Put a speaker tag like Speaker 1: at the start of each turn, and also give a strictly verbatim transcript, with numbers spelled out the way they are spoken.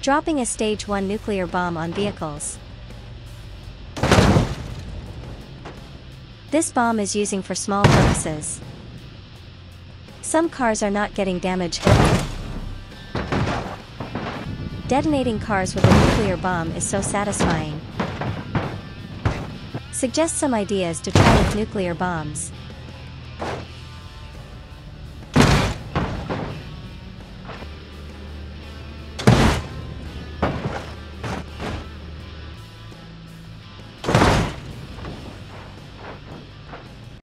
Speaker 1: Dropping a stage one nuclear bomb on vehicles. This bomb is using for small purposes. Some cars are not getting damaged. Detonating cars with a nuclear bomb is so satisfying. Suggest some ideas to try with nuclear bombs.